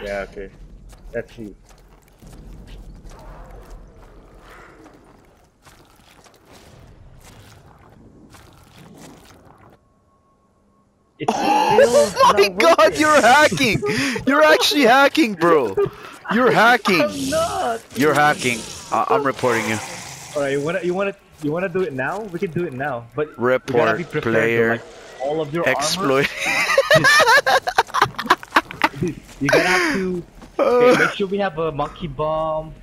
Yeah, okay. Let's see. It's still Oh my not god, working. you're hacking! You're actually hacking, bro! You're hacking! I'm not. You're hacking. I'm reporting you. Alright, you wanna do it now? We can do it now, but we gotta be Report prepared to player like all of your armor. exploit. Dude, you gotta have to. Okay, make sure we have a monkey bomb,